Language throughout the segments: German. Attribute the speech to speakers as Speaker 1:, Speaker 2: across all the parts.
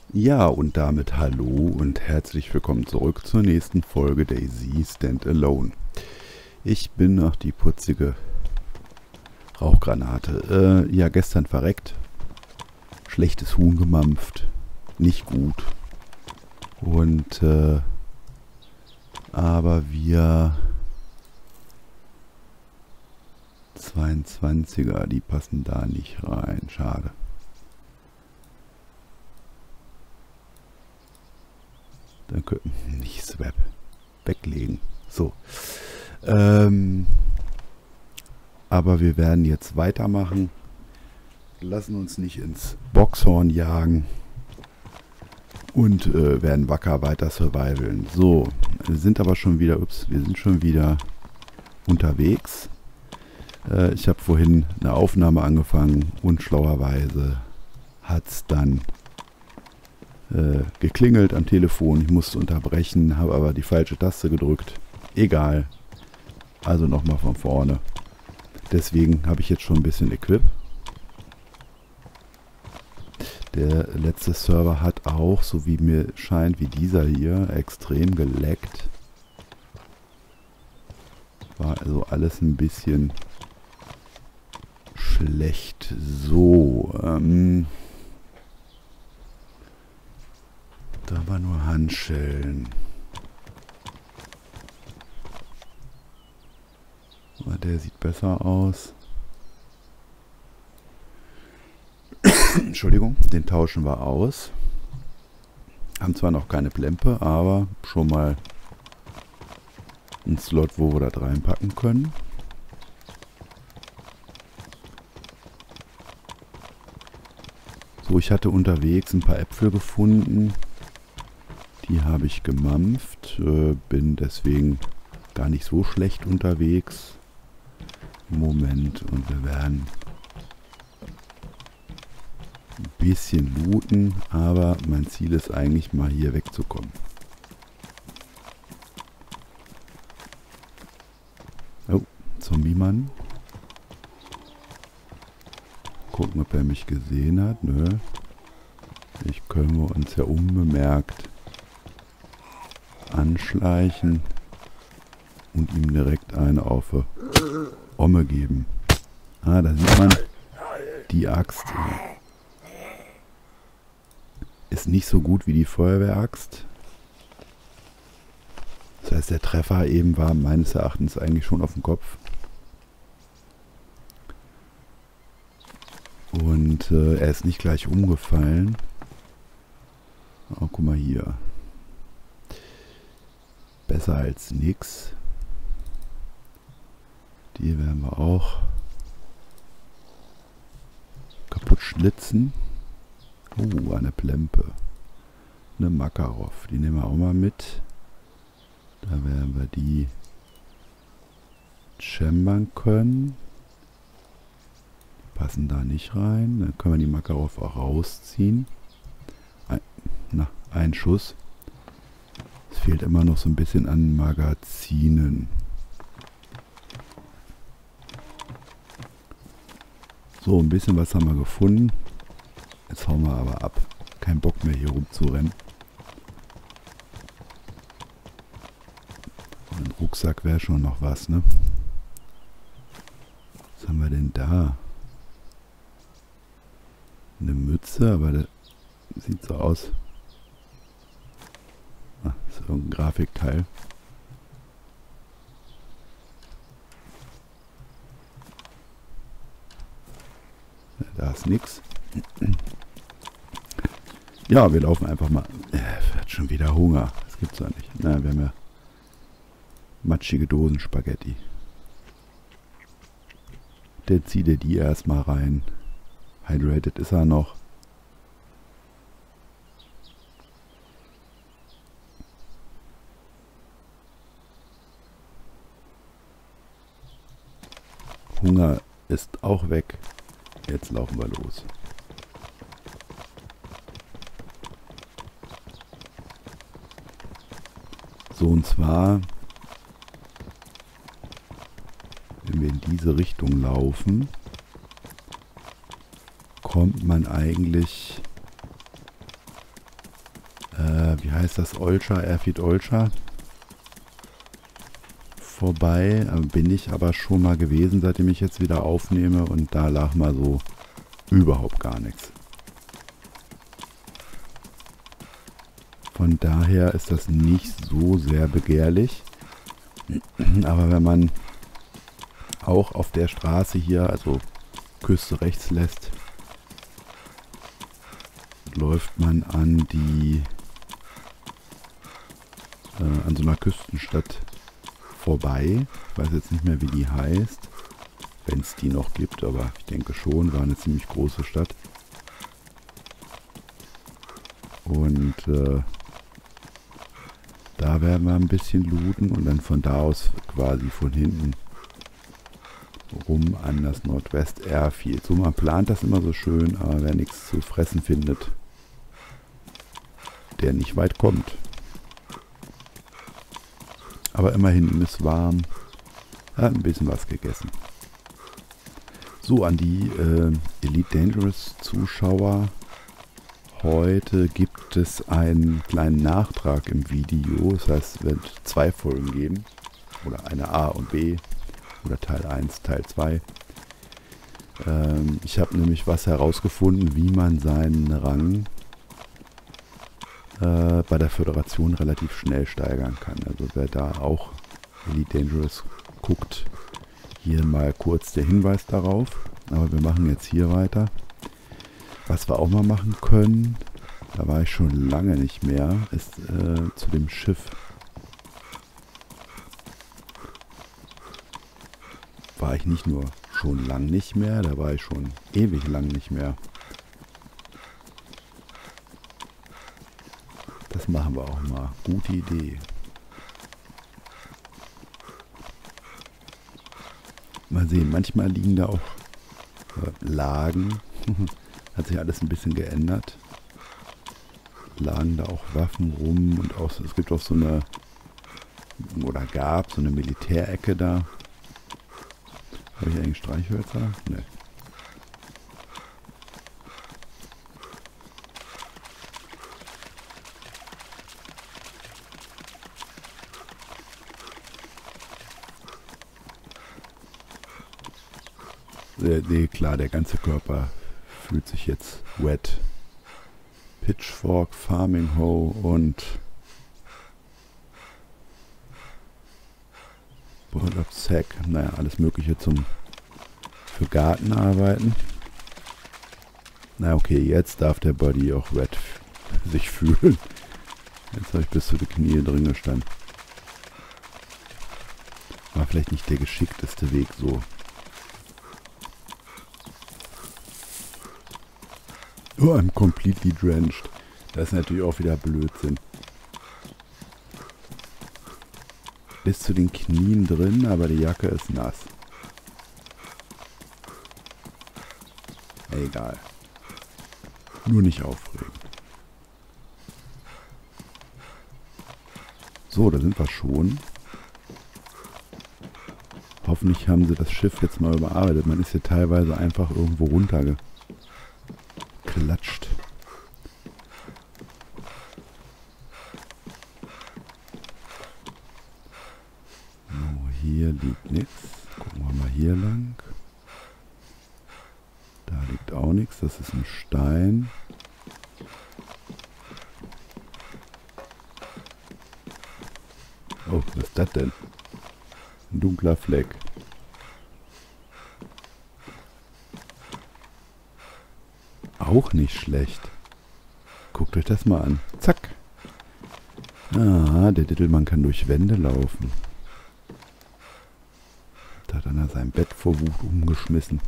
Speaker 1: Ja, und damit hallo und herzlich willkommen zurück zur nächsten Folge DayZ Standalone. Ich bin noch die putzige Rauchgranate. Ja, gestern verreckt. Schlechtes Huhn gemampft. Nicht gut. Und, aber wir 22er, die passen da nicht rein. Schade. Dann können nicht Swap weglegen. So. Aber wir werden jetzt weitermachen. Lassen uns nicht ins Boxhorn jagen. Und werden wacker weiter survivalen. So, wir sind aber schon wieder, wir sind schon wieder unterwegs. Ich habe vorhin eine Aufnahme angefangen. Unschlauerweise hat es dann geklingelt am Telefon. Ich musste unterbrechen, habe aber die falsche Taste gedrückt. Egal. Also nochmal von vorne. Deswegen habe ich jetzt schon ein bisschen Equip. Der letzte Server hat auch, so wie mir scheint, wie dieser hier, extrem geleckt. War also alles ein bisschen schlecht. So, da war nur Handschellen. Der sieht besser aus. Entschuldigung, den tauschen wir aus. Haben zwar noch keine Plempe, aber schon mal einen Slot, wo wir das reinpacken können. So, ich hatte unterwegs ein paar Äpfel gefunden. Die habe ich gemampft. Bin deswegen gar nicht so schlecht unterwegs im Moment. Und wir werden ein bisschen looten, aber mein Ziel ist eigentlich mal hier wegzukommen. Oh, Zombie-Mann. Gucken, ob er mich gesehen hat. Nö. Ich können wir uns ja unbemerkt anschleichen und ihm direkt eine auf die Omme geben. Ah, da sieht man, die Axt ist nicht so gut wie die Feuerwehraxt. Das heißt, der Treffer eben war meines Erachtens eigentlich schon auf dem Kopf. Und er ist nicht gleich umgefallen. Oh, guck mal hier. Besser als nix. Die werden wir auch kaputt schlitzen. Oh, eine Plempe. Eine Makarov. Die nehmen wir auch mal mit. Da werden wir die chambern können. Die passen da nicht rein. Dann können wir die Makarov auch rausziehen. Ein Schuss. Es fehlt immer noch so ein bisschen an Magazinen. So, ein bisschen was haben wir gefunden. Jetzt hauen wir aber ab. Kein Bock mehr hier rumzurennen. Ein Rucksack wäre schon noch was, ne? Was haben wir denn da? Eine Mütze, aber das sieht so aus. Ah, ist irgendein Grafikteil. Ja, da ist nichts. Ja, wir laufen einfach mal. Hat schon wieder Hunger. Das gibt's ja nicht. Na, wir haben ja matschige Dosenspaghetti. Der zieht dir die erstmal rein. Hydrated ist er noch. Hunger ist auch weg. Jetzt laufen wir los. So, und zwar, wenn wir in diese Richtung laufen, kommt man eigentlich wie heißt das, Olscha, Airfield Olscha vorbei. Bin ich aber schon mal gewesen, seitdem ich jetzt wieder aufnehme, und da lag mal so überhaupt gar nichts. Von daher ist das nicht so sehr begehrlich. Aber wenn man auch auf der Straße hier, also Küste rechts lässt, läuft man an so einer Küstenstadt vorbei. Ich weiß jetzt nicht mehr, wie die heißt, wenn es die noch gibt, aber ich denke schon, war eine ziemlich große Stadt. Und da werden wir ein bisschen looten und dann von da aus quasi von hinten rum an das Nordwest Airfield. So, man plant das immer so schön, aber wer nichts zu fressen findet, der nicht weit kommt. Aber immerhin ist warm, hat ein bisschen was gegessen. So, an die Elite Dangerous Zuschauer. Heute gibt es einen kleinen Nachtrag im Video. Das heißt, es wird 2 Folgen geben. Oder eine A und B. Oder Teil 1, Teil 2. Ich habe nämlich was herausgefunden, wie man seinen Rang bei der Föderation relativ schnell steigern kann. Also wer da auch Elite Dangerous guckt, hier mal kurz der Hinweis darauf. Aber wir machen jetzt hier weiter. Was wir auch mal machen können, da war ich schon lange nicht mehr, ist zu dem Schiff. War ich nicht nur schon lang nicht mehr, da war ich schon ewig lang nicht mehr. Das machen wir auch mal. Gute Idee. Mal sehen, manchmal liegen da auch Lagen. Hat sich alles ein bisschen geändert. Lagen da auch Waffen rum und auch, es gibt auch so eine, oder gab so eine Militärecke da. Habe ich eigentlich Streichhölzer? Ne. Nee, klar, der ganze Körper fühlt sich jetzt wet. Pitchfork, Farming Hoe und Board Sack. Naja, alles Mögliche für Gartenarbeiten. Na okay, jetzt darf der Buddy auch wet sich fühlen. Jetzt habe ich bis zu die Knie drin gestanden. War vielleicht nicht der geschickteste Weg so. Oh, I'm completely drenched. Das ist natürlich auch wieder Blödsinn. Bis zu den Knien drin, aber die Jacke ist nass. Egal. Nur nicht aufregen. So, da sind wir schon. Hoffentlich haben sie das Schiff jetzt mal überarbeitet. Man ist hier teilweise einfach irgendwo runtergeklatscht. So, hier liegt nichts. Gucken wir mal hier lang. Da liegt auch nichts. Das ist ein Stein. Oh, was ist das denn? Ein dunkler Fleck. Auch nicht schlecht. Guckt euch das mal an. Zack. Ah, der Dittelmann kann durch Wände laufen. Da hat er sein Bett vor Wut umgeschmissen.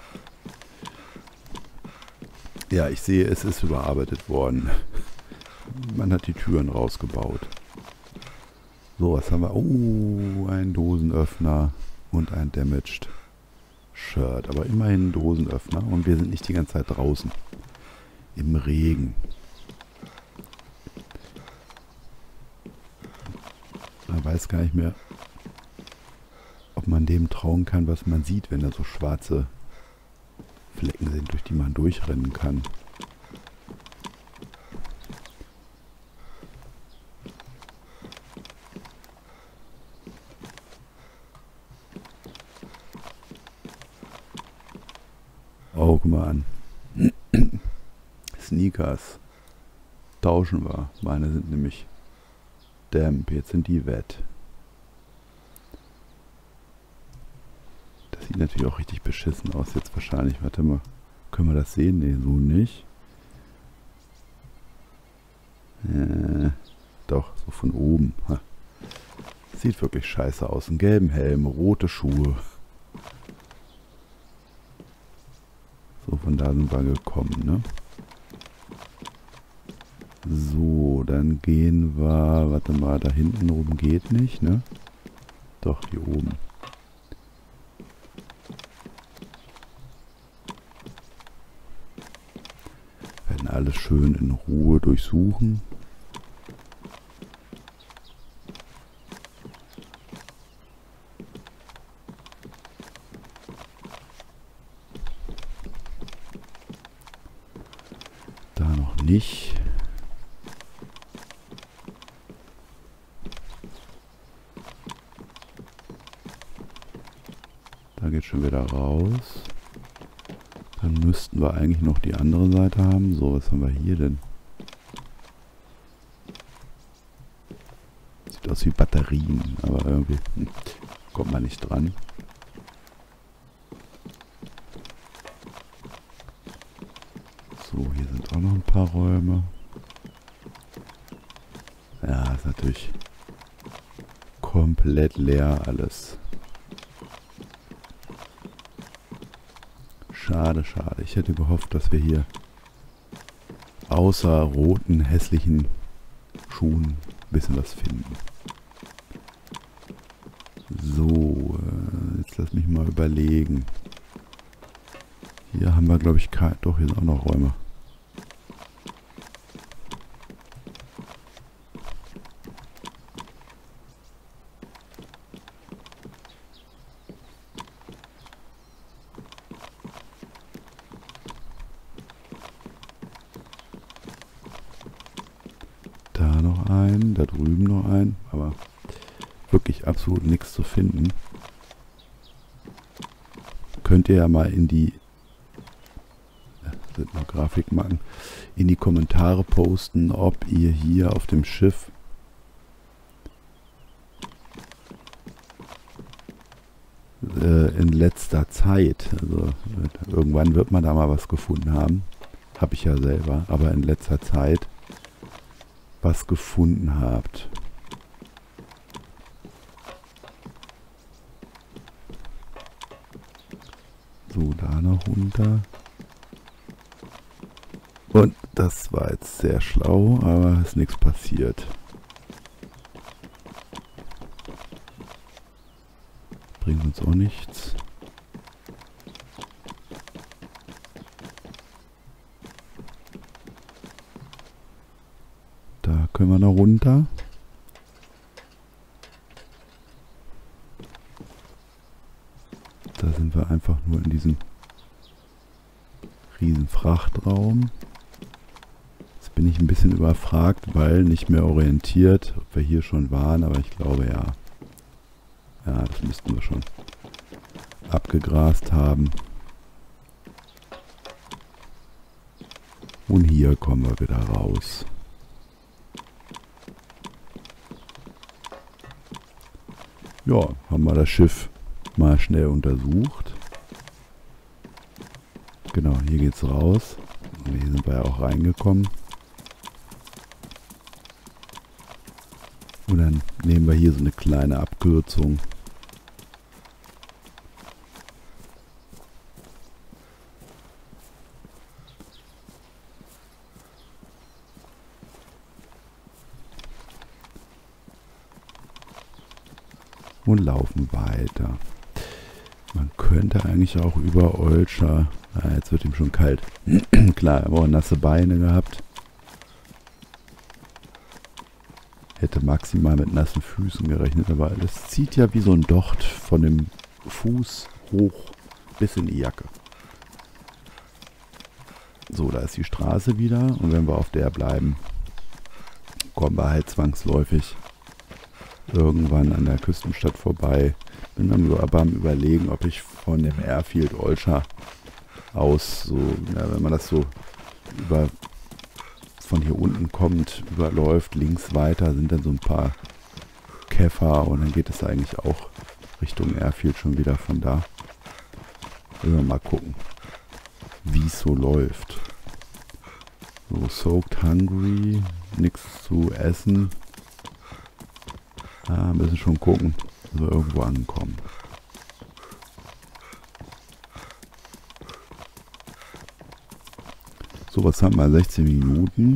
Speaker 1: Ja, ich sehe, es ist überarbeitet worden. Man hat die Türen rausgebaut. So, was haben wir? Oh, ein Dosenöffner und ein Damaged Shirt. Aber immerhin ein Dosenöffner und wir sind nicht die ganze Zeit draußen. Im Regen. Man weiß gar nicht mehr, ob man dem trauen kann, was man sieht, wenn da so schwarze Flecken sind, durch die man durchrennen kann. guck mal an. Sneakers. Tauschen wir. Meine sind nämlich Damp. Jetzt sind die wett. Das sieht natürlich auch richtig beschissen aus jetzt wahrscheinlich. Warte mal. Können wir das sehen? Nee, so nicht. Doch, so von oben. Ha. Sieht wirklich scheiße aus. Einen gelben Helm, rote Schuhe. So, von da sind wir gekommen, ne? So, dann gehen wir, warte mal, da hinten oben geht nicht, ne? Doch, hier oben. Werden alles schön in Ruhe durchsuchen. Da noch nicht. Da geht schon wieder raus. Dann müssten wir eigentlich noch die andere Seite haben. So, was haben wir hier denn? Sieht aus wie Batterien, aber irgendwie kommt man nicht dran. So, hier sind auch noch ein paar Räume. Ja, ist natürlich komplett leer alles. Schade, schade. Ich hätte gehofft, dass wir hier außer roten, hässlichen Schuhen ein bisschen was finden. So, jetzt lass mich mal überlegen. Hier haben wir, glaube ich, kein... Doch, hier sind auch noch Räume. Da noch ein, da drüben noch ein, aber wirklich absolut nichts zu finden. Könnt ihr ja mal in die sind noch Grafikmarken, in die Kommentare posten, ob ihr hier auf dem Schiff in letzter Zeit, also irgendwann wird man da mal was gefunden haben, habe ich ja selber, aber in letzter Zeit was gefunden habt. So, da noch runter. Und das war jetzt sehr schlau, aber ist nichts passiert. Bringt uns auch nichts. Da können wir noch runter. Da sind wir einfach nur in diesem riesen Frachtraum. Jetzt bin ich ein bisschen überfragt, weil nicht mehr orientiert, ob wir hier schon waren, aber ich glaube ja. Ja, das müssten wir schon abgegrast haben. Und hier kommen wir wieder raus. Ja, haben wir das Schiff mal schnell untersucht. Genau, hier geht's raus. Und hier sind wir ja auch reingekommen. Und dann nehmen wir hier so eine kleine Abkürzung. Und laufen weiter. Man könnte eigentlich auch über Olscha... jetzt wird ihm schon kalt. Klar, er hat auch nasse Beine gehabt. Hätte maximal mit nassen Füßen gerechnet, aber das zieht ja wie so ein Docht von dem Fuß hoch bis in die Jacke. So, da ist die Straße wieder und wenn wir auf der bleiben, kommen wir halt zwangsläufig irgendwann an der Küstenstadt vorbei. Bin dann aber am Überlegen, ob ich von dem Airfield Olscha aus. So, ja, wenn man das so von hier unten kommt, überläuft, links weiter, sind dann so ein paar Käfer und dann geht es eigentlich auch Richtung Airfield schon wieder von da. Wollen wir mal gucken, wie es so läuft. So, Soaked Hungry, nichts zu essen. Müssen schon gucken, dass wir irgendwo ankommen. So, was haben wir? 16 Minuten.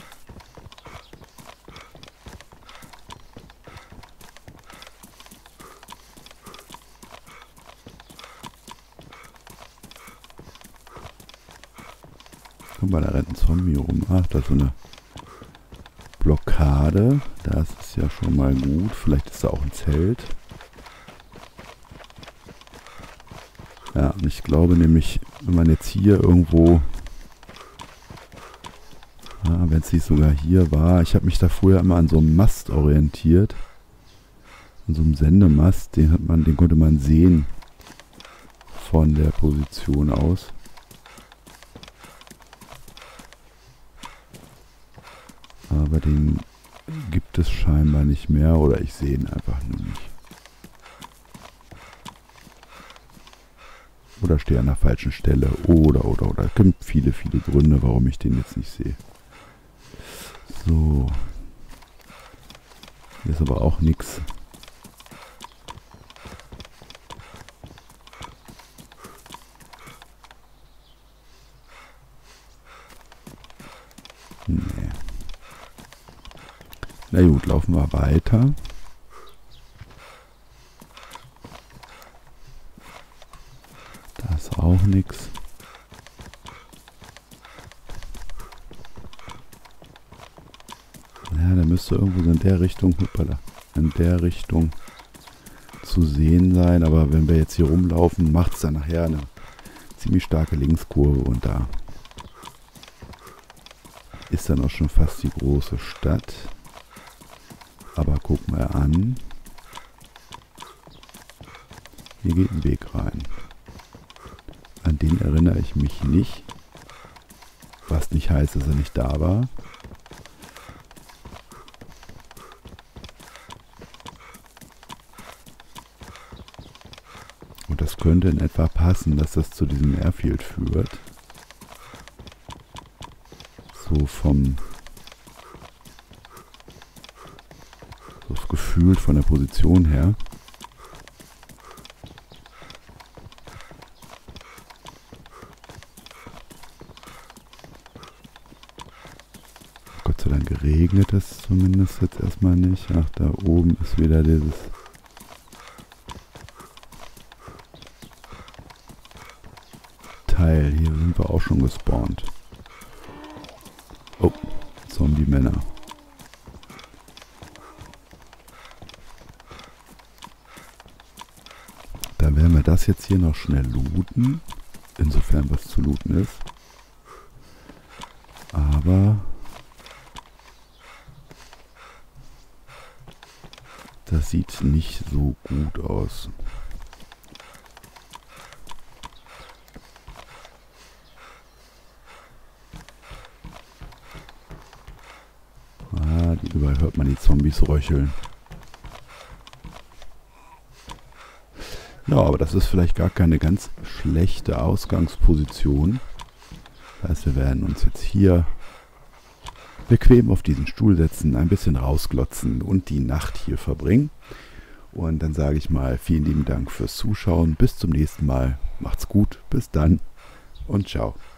Speaker 1: Guck mal, da rennt ein Zombie rum. Ach, da ist so eine Blockade. Das ist ja schon mal gut. Vielleicht ist da auch ein Zelt. Ja, und ich glaube nämlich, wenn man jetzt hier irgendwo... wenn es nicht sogar hier war. Ich habe mich da früher immer an so einem Mast orientiert. An so einem Sendemast. Den konnte man sehen von der Position aus. Aber den gibt es scheinbar nicht mehr oder ich sehe ihn einfach nur nicht. Oder stehe an der falschen Stelle. Oder. Es gibt viele Gründe, warum ich den jetzt nicht sehe. So. Hier ist aber auch nichts. Nee. Na gut, laufen wir weiter. Da ist auch nichts. Ja, da müsste irgendwo so in der Richtung, zu sehen sein. Aber wenn wir jetzt hier rumlaufen, macht es dann nachher eine ziemlich starke Linkskurve und da ist dann auch schon fast die große Stadt. Aber guck mal an. Hier geht ein Weg rein. An den erinnere ich mich nicht. Was nicht heißt, dass er nicht da war. Und das könnte in etwa passen, dass das zu diesem Airfield führt. So gefühlt von der Position her. Gott sei Dank regnet es zumindest jetzt erstmal nicht. Ach, da oben ist wieder dieses Teil. Hier sind wir auch schon gespawnt. Oh, Zombie-Männer. Dann werden wir das jetzt hier noch schnell looten. Insofern was zu looten ist. Aber das sieht nicht so gut aus. Überall hört man die Zombies röcheln. Ja, aber das ist vielleicht gar keine ganz schlechte Ausgangsposition. Das heißt, wir werden uns jetzt hier bequem auf diesen Stuhl setzen, ein bisschen rausglotzen und die Nacht hier verbringen. Und dann sage ich mal vielen lieben Dank fürs Zuschauen. Bis zum nächsten Mal. Macht's gut. Bis dann und ciao.